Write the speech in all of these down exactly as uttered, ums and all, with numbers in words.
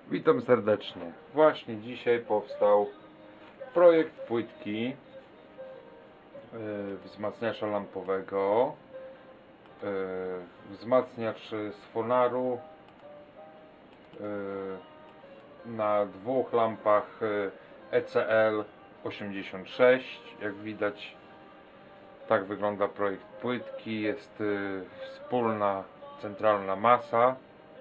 Witam serdecznie. Właśnie dzisiaj powstał projekt płytki yy, wzmacniacza lampowego, yy, wzmacniacz z Fonaru yy, na dwóch lampach E C L osiemdziesiąt sześć. Jak widać, tak wygląda projekt płytki. Jest yy, wspólna centralna masa.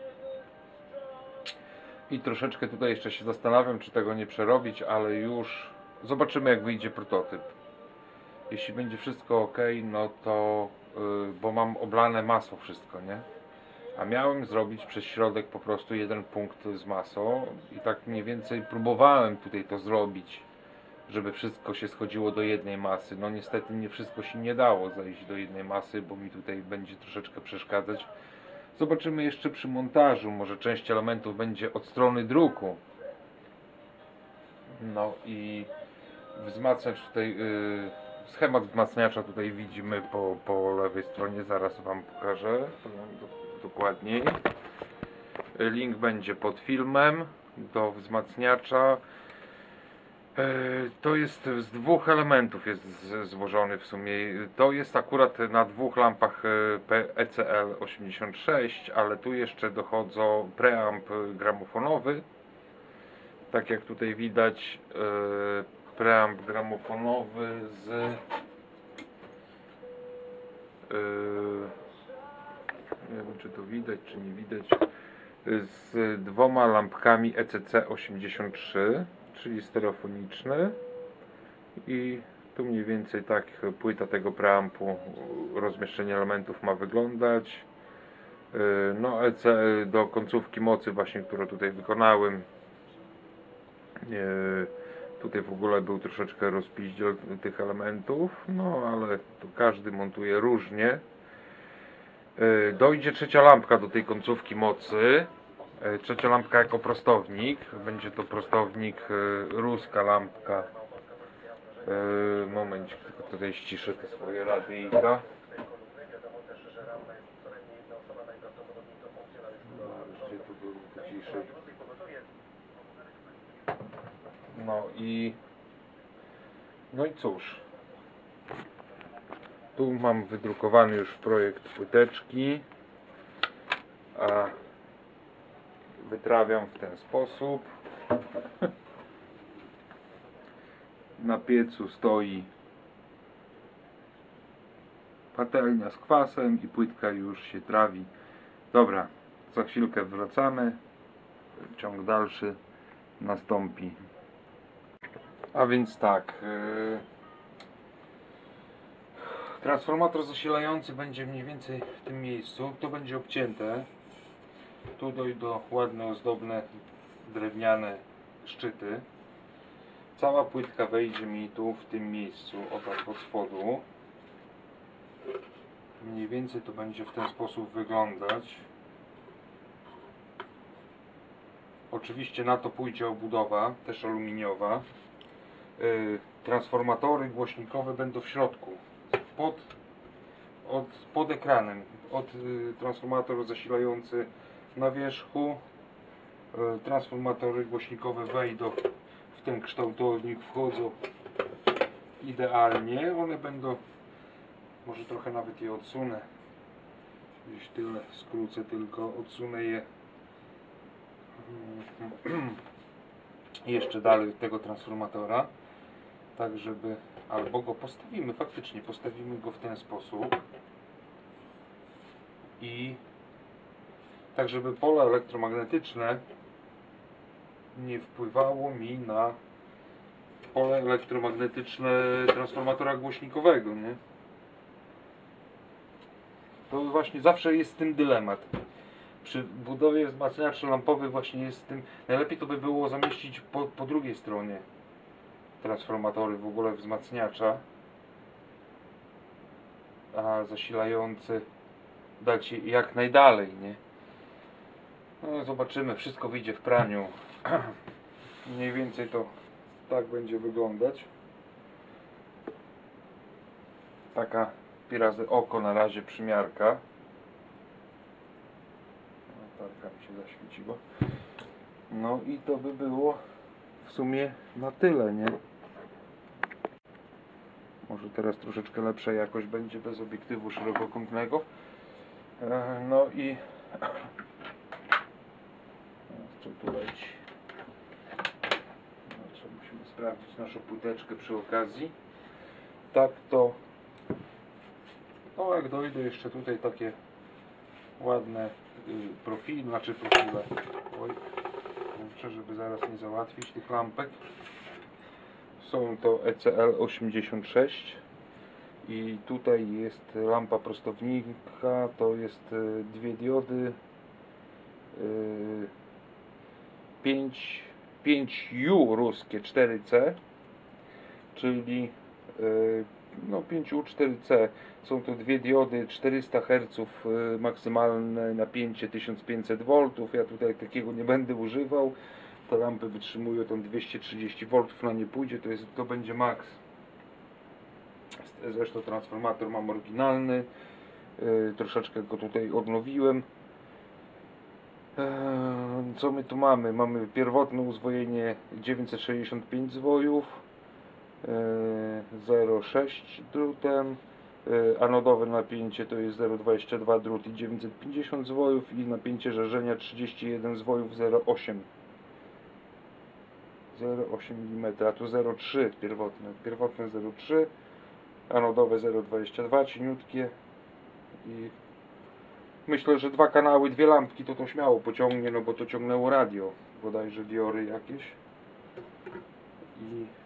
I troszeczkę tutaj jeszcze się zastanawiam, czy tego nie przerobić, ale już zobaczymy, jak wyjdzie prototyp. Jeśli będzie wszystko ok, no to yy, bo mam oblane masą wszystko, nie? A miałem zrobić przez środek po prostu jeden punkt z masą i tak mniej więcej próbowałem tutaj to zrobić, żeby wszystko się schodziło do jednej masy. No niestety nie wszystko się nie dało zejść do jednej masy, bo mi tutaj będzie troszeczkę przeszkadzać. Zobaczymy jeszcze przy montażu, może część elementów będzie od strony druku. No i wzmacniacz tutaj, yy, schemat wzmacniacza tutaj widzimy po, po lewej stronie, zaraz Wam pokażę dokładniej. Link będzie pod filmem do wzmacniacza. To jest z dwóch elementów jest złożony w sumie. To jest akurat na dwóch lampach E C L osiemdziesiąt sześć, ale tu jeszcze dochodzą preamp gramofonowy. Tak jak tutaj widać, preamp gramofonowy z nie wiem, czy to widać, czy nie widać, z dwoma lampkami E C C osiemdziesiąt trzy, czyli stereofoniczne, i tu mniej więcej tak płyta tego preampu, rozmieszczenie elementów ma wyglądać. No E C do końcówki mocy właśnie, którą tutaj wykonałem, tutaj w ogóle był troszeczkę rozpiździel tych elementów, no ale to każdy montuje różnie. Dojdzie trzecia lampka do tej końcówki mocy. Trzecia lampka jako prostownik. Będzie to prostownik ruska lampka. Momencik, tylko tutaj ściszę te swoje radyjka. Gdzie tu był ciszej? No i no i cóż, tu mam wydrukowany już projekt płyteczki, a wytrawiam w ten sposób. Na piecu stoi patelnia z kwasem i płytka już się trawi. Dobra, za chwilkę wracamy. Ciąg dalszy nastąpi. A więc tak, yy, transformator zasilający będzie mniej więcej w tym miejscu. To będzie obcięte. Tu dojdą ładne, ozdobne, drewniane szczyty. Cała płytka wejdzie mi tu w tym miejscu, o tak od spodu. Mniej więcej to będzie w ten sposób wyglądać. Oczywiście na to pójdzie obudowa, też aluminiowa. Yy, transformatory głośnikowe będą w środku, pod, od, pod ekranem. Od yy, transformator zasilający na wierzchu. Yy, transformatory głośnikowe wejdą w ten kształtownik, wchodzą idealnie. One będą, może trochę nawet je odsunę, gdzieś tyle skrócę, tylko odsunę je jeszcze dalej od tego transformatora, tak żeby, albo go postawimy, faktycznie postawimy go w ten sposób i tak żeby pole elektromagnetyczne nie wpływało mi na pole elektromagnetyczne transformatora głośnikowego, nie? To właśnie zawsze jest z tym dylemat. Przy budowie wzmacniaczy lampowych właśnie jest z tym, najlepiej to by było zamieścić po, po drugiej stronie transformatory w ogóle wzmacniacza, a zasilający dać jak najdalej, nie? No zobaczymy, wszystko wyjdzie w praniu. Mniej więcej to tak będzie wyglądać. Taka pi razy oko na razie przymiarka. Latarka mi się zaświeciła. No i to by było w sumie na tyle, nie? Może teraz troszeczkę lepsza jakość będzie bez obiektywu szerokokątnego. No i co tu leci? No, musimy sprawdzić naszą płyteczkę przy okazji. Tak to, no jak dojdę jeszcze tutaj takie ładne profile, znaczy profile, oj, kurczę, żeby zaraz nie załatwić tych lampek. Są to E C L osiemdziesiąt sześć i tutaj jest lampa prostownika, to jest dwie diody, pięć U ruskie cztery C, czyli no pięć U cztery C. Są to dwie diody, czterysta herców, maksymalne napięcie tysiąc pięćset woltów. Ja tutaj takiego nie będę używał. Te lampy wytrzymują tam dwieście trzydzieści woltów, na nie pójdzie, to, jest, to będzie maks. Zresztą transformator mam oryginalny, yy, troszeczkę go tutaj odnowiłem. Yy, co my tu mamy? Mamy pierwotne uzwojenie dziewięćset sześćdziesiąt pięć zwojów, yy, zero przecinek sześć drutem, yy, anodowe napięcie to jest zero przecinek dwadzieścia dwa drut i dziewięćset pięćdziesiąt zwojów i napięcie żarzenia trzydzieści jeden zwojów, zero przecinek osiem. zero przecinek osiem milimetrów, a tu zero przecinek trzy pierwotne, pierwotne zero przecinek trzy, anodowe zero przecinek dwadzieścia dwa, cieniutkie i myślę, że dwa kanały, dwie lampki to to śmiało pociągnie, no bo to ciągnęło radio, bodajże diory jakieś i,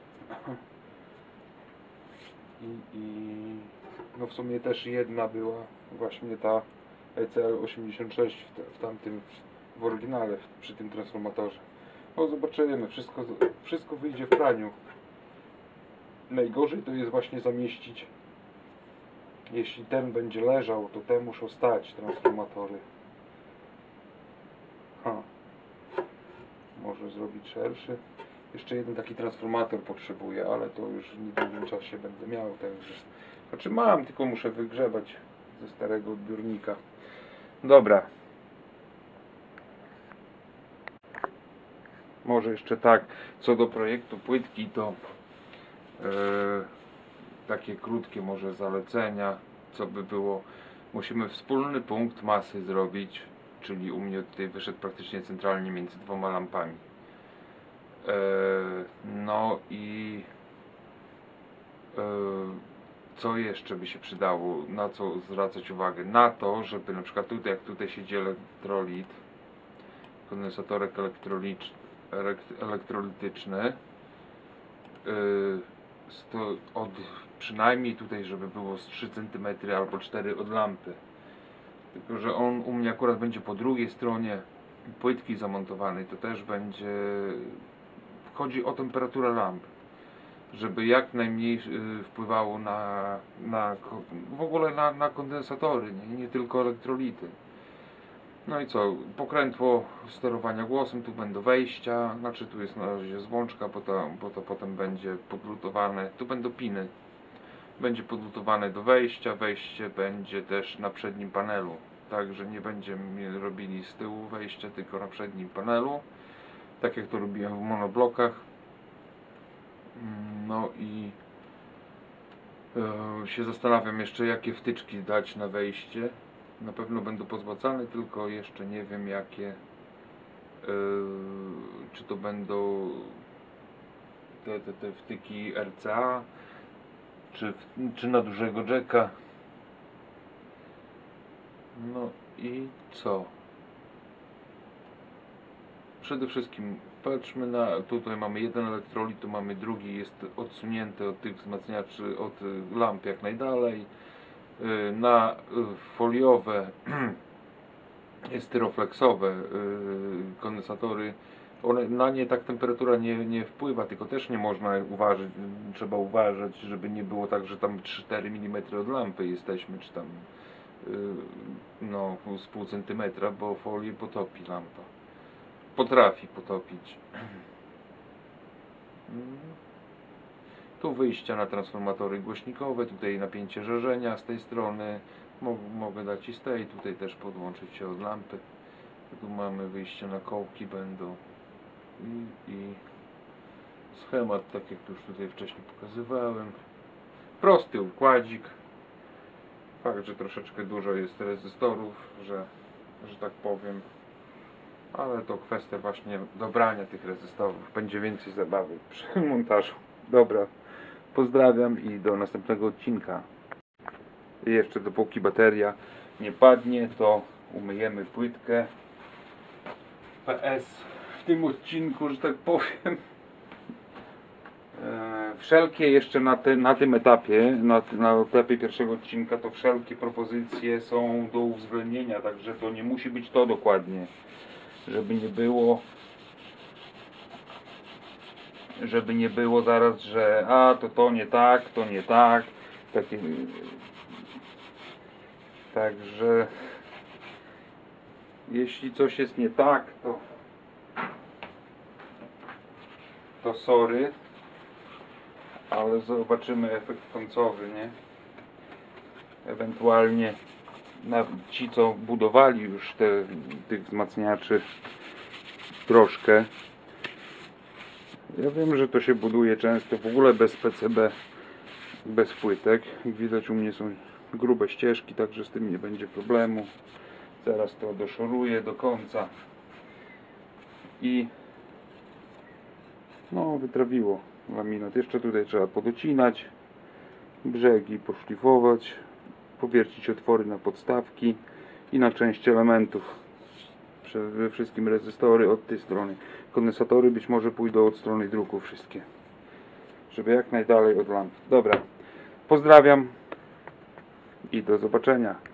i, i no w sumie też jedna była właśnie ta E C L osiemdziesiąt sześć w, te, w tamtym, w oryginale, w, przy tym transformatorze. No zobaczymy, wszystko, wszystko wyjdzie w praniu. Najgorzej to jest właśnie zamieścić, jeśli ten będzie leżał, to te muszą stać transformatory. Ha. Może zrobić szerszy. Jeszcze jeden taki transformator potrzebuję, ale to już w niedługim czasie będę miał, także. Znaczy mam, tylko muszę wygrzebać ze starego odbiornika. Dobra. Może jeszcze tak, co do projektu płytki, to yy, takie krótkie może zalecenia, co by było. Musimy wspólny punkt masy zrobić, czyli u mnie tutaj wyszedł praktycznie centralnie między dwoma lampami. Yy, no i yy, co jeszcze by się przydało, na co zwracać uwagę? Na to, żeby na przykład tutaj, jak tutaj siedzi elektrolit, kondensatorek elektrolityczny, yy, sto, od, przynajmniej tutaj, żeby było z trzy centymetry albo cztery od lampy. Tylko że on u mnie akurat będzie po drugiej stronie płytki zamontowanej, to też będzie, chodzi o temperaturę lamp, żeby jak najmniej wpływało na, na w ogóle na, na kondensatory, nie, nie tylko elektrolity. No i co, pokrętło sterowania głosem, tu będą wejścia, znaczy tu jest na razie złączka, bo to, bo to potem będzie podlutowane, tu będą piny, będzie podlutowane do wejścia, wejście będzie też na przednim panelu, także nie będziemy robili z tyłu wejścia, tylko na przednim panelu, tak jak to robiłem w monoblokach. No i e, się zastanawiam jeszcze, jakie wtyczki dać na wejście. Na pewno będą pozłacane, tylko jeszcze nie wiem jakie, yy, czy to będą te, te, te wtyki R C A, czy, czy na dużego jacka. No i co? Przede wszystkim patrzmy na, tutaj mamy jeden elektrolit, tu mamy drugi, jest odsunięty od tych wzmacniaczy, od lamp jak najdalej. Na foliowe, styroflexowe kondensatory, one, na nie tak temperatura nie, nie wpływa, tylko też nie można uważać, trzeba uważać, żeby nie było tak, że tam trzy cztery milimetry od lampy jesteśmy, czy tam no z pół centymetra, bo folię potopi lampa. Potrafi potopić. Tu wyjścia na transformatory głośnikowe, tutaj napięcie żarzenia z tej strony, mogę dać i z tej, tutaj też podłączyć się od lampy. Tu mamy wyjście na kołki, będą I, i schemat, tak jak już tutaj wcześniej pokazywałem. Prosty układzik. Fakt, że troszeczkę dużo jest rezystorów, że, że tak powiem. Ale to kwestia właśnie dobrania tych rezystorów. Będzie więcej zabawy przy montażu. Dobra, pozdrawiam i do następnego odcinka. I jeszcze dopóki bateria nie padnie, to umyjemy płytkę P S w tym odcinku, że tak powiem. Wszelkie jeszcze na, te, na tym etapie, na, na etapie pierwszego odcinka, to wszelkie propozycje są do uwzględnienia, także to nie musi być to dokładnie, żeby nie było żeby nie było zaraz, że a to to nie tak, to nie tak, takie, także jeśli coś jest nie tak, to to sorry, ale zobaczymy efekt końcowy, nie? Ewentualnie na, ci, co budowali już te, tych wzmacniaczy troszkę. Ja wiem, że to się buduje często w ogóle bez P C B, bez płytek. Jak widać, u mnie są grube ścieżki, także z tym nie będzie problemu. Zaraz to doszoruję do końca i no, wytrawiło laminat. Jeszcze tutaj trzeba podocinać brzegi, poszlifować, powiercić otwory na podstawki i na część elementów. Przede wszystkim rezystory od tej strony. Kondensatory być może pójdą od strony druku wszystkie, żeby jak najdalej od lamp. Dobra, pozdrawiam i do zobaczenia.